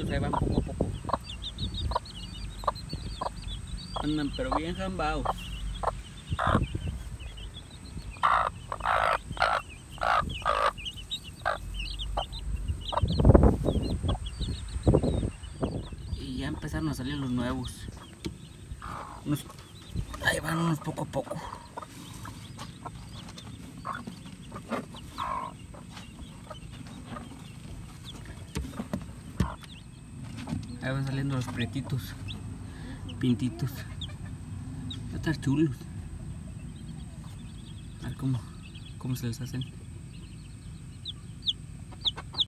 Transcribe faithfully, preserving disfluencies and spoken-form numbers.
pues ahí van poco a poco. Andan pero bien jambados. Y ya empezaron a salir los nuevos. Unos, ahí van unos poco a poco. Ahí van saliendo los prietitos, pintitos. Están chulos. A ver cómo, cómo se les hacen.